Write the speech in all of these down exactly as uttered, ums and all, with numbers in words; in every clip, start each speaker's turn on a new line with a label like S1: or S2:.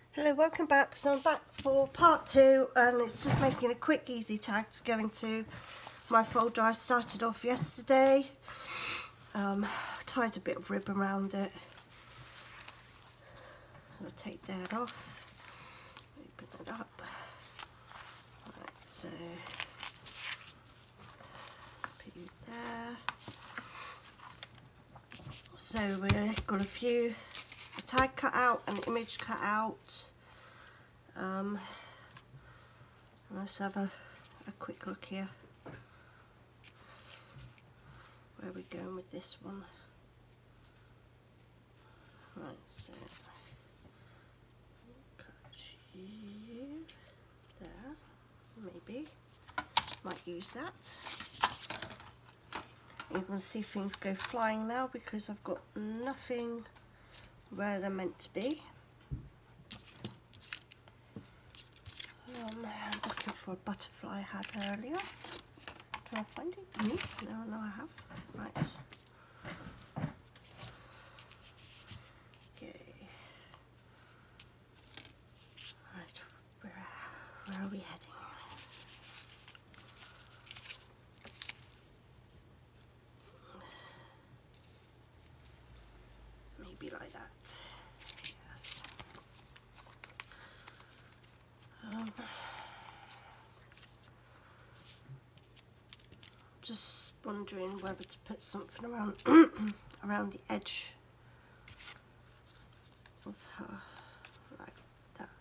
S1: Hello, welcome back. So I'm back for part two, and it's just making a quick easy tag to go into my folder I started off yesterday. Um, tied a bit of ribbon around it. I'll take that off, open it up. Right, so put you there. So we've got a few, a tag cut out, an image cut out. Um, let's have a, a quick look here. Where are we going with this one? Right, so cut you there, maybe. Might use that. You can see things go flying now because I've got nothing where they're meant to be. Um, I'm looking for a butterfly I had earlier. Can I find it? Mm-hmm. No, no, I have. Right. Okay. Right. Where, where are we heading? Maybe like that. Yes. Um, just wondering whether to put something around around the edge of her, like that.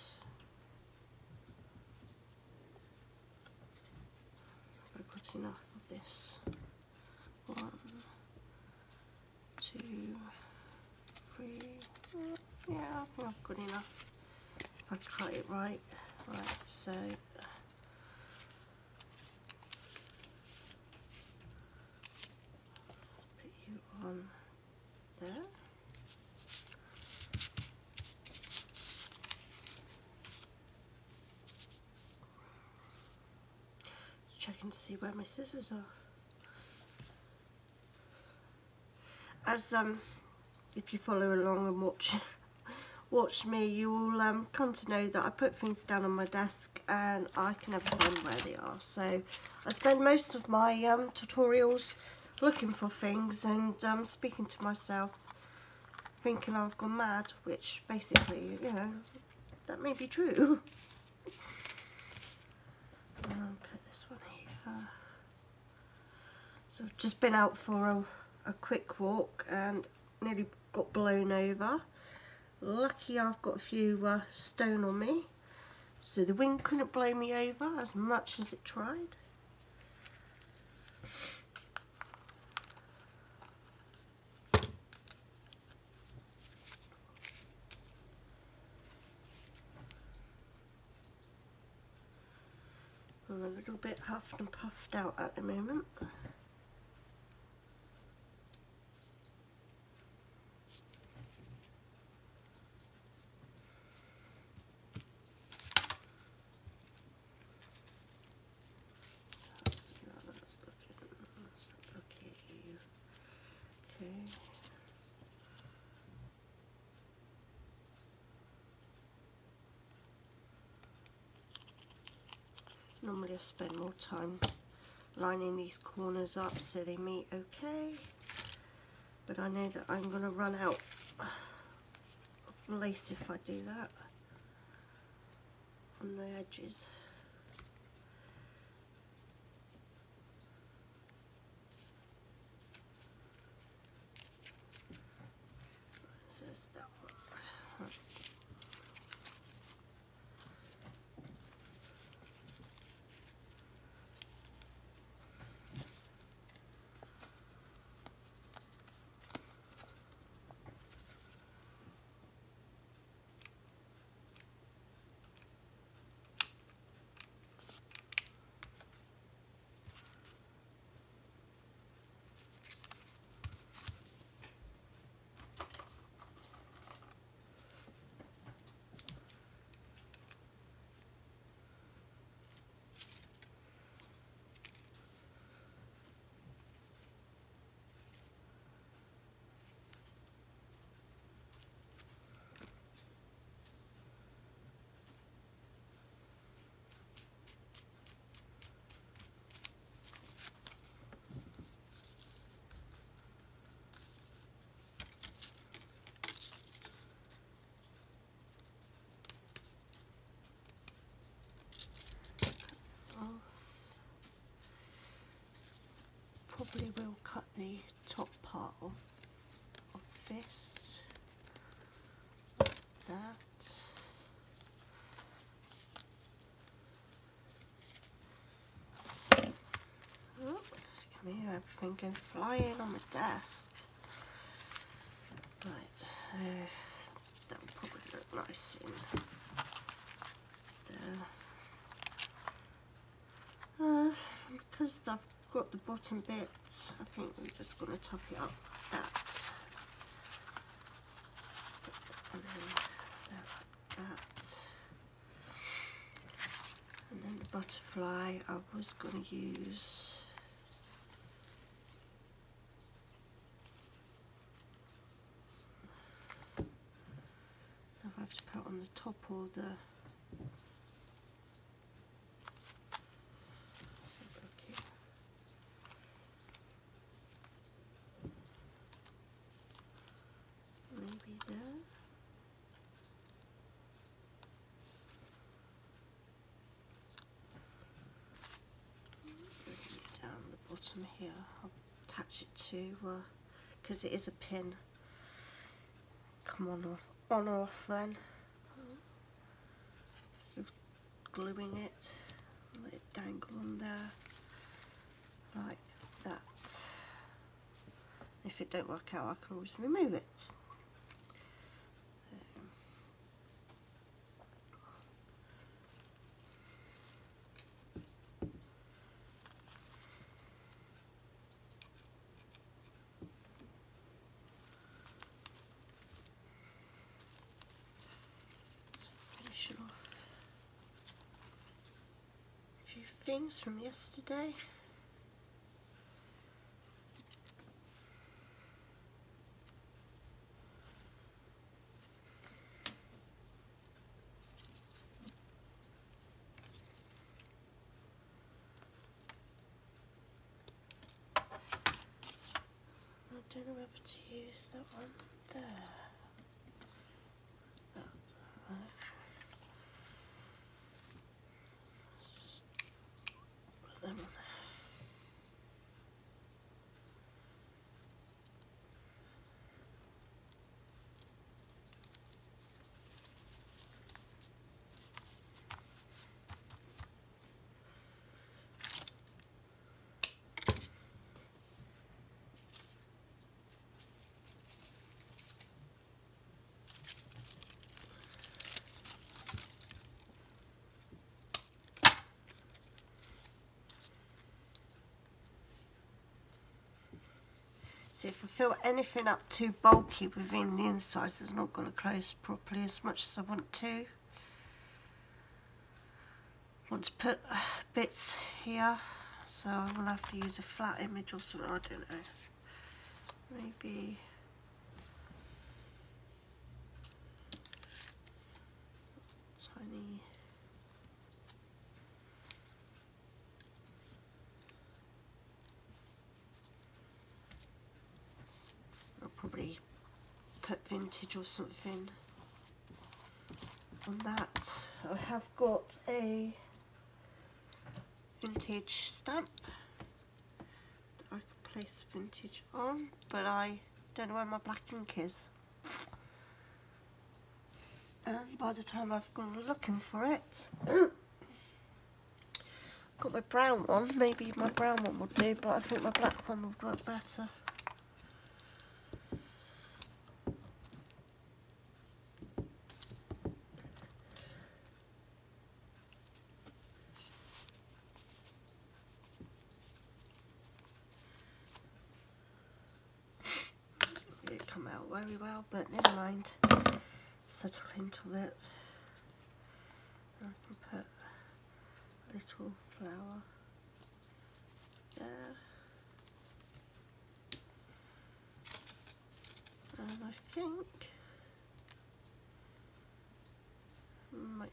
S1: Have I got enough of this? One, two, three. Yeah, I think I've got enough. If I cut it right. Right, so put you on there. Just checking to see where my scissors are. As um, if you follow along and watch watch me, you will um, come to know that I put things down on my desk and I can never find where they are. So I spend most of my um, tutorials looking for things and um, speaking to myself, thinking I've gone mad, which basically, you know, that may be true. Um, put this one here. So I've just been out for a, a quick walk and nearly got blown over. Lucky I've got a few uh, stone on me, so the wind couldn't blow me over as much as it tried. I'm a little bit huffed and puffed out at the moment. Normally I spend more time lining these corners up so they meet okay, but I know that I'm going to run out of lace if I do that on the edges. So it's that one. probably will cut the top part of, of this, like that. Oh, come here, everything can fly in on the desk. Right, so that will probably look nice in there. Uh, because I've got the bottom bit, I think we're just going to tuck it up like that. And then like that. And then the butterfly I was going to use I have to put it on the top or the maybe there. Down the bottom here, I'll attach it to because uh, it is a pin. Come on off. On or off then, so gluing it, let it dangle on there like that. If it don't work out, I can always remove it. Off a few things from yesterday. I don't know whether to use that one there. So if I feel anything up too bulky within the inside, it's not going to close properly as much as I want to. I want to put bits here, so I'm going to have to use a flat image or something, I don't know. Maybe tiny. Probably put vintage or something on that. I have got a vintage stamp that I could place vintage on, but I don't know where my black ink is. And by the time I've gone looking for it, got my brown one. Maybe my brown one will do, but I think my black one would work better. Come out very well, but never mind. Settle into it. I can put a little flower there, and I think might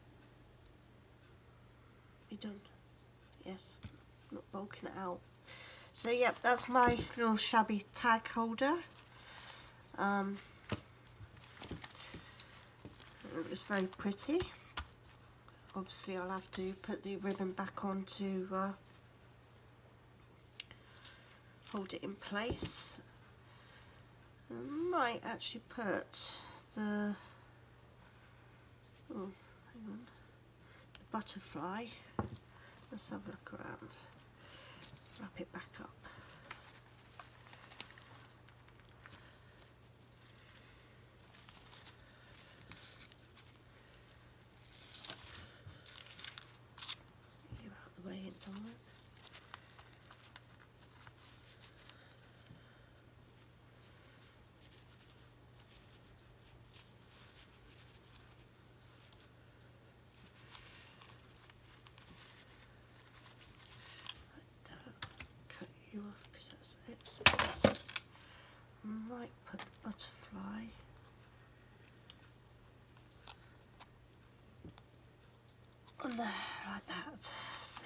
S1: be done. Yes, not bulking it out. So yep, that's my little shabby tag holder. Um, it was very pretty. Obviously I'll have to put the ribbon back on to uh, hold it in place. I might actually put the, oh, hang on, the butterfly. Let's have a look around. Wrap it back up. You out the way and done with. Because that's excess. Might put the butterfly on there like that. So,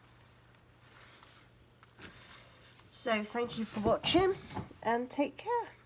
S1: so thank you for watching and take care.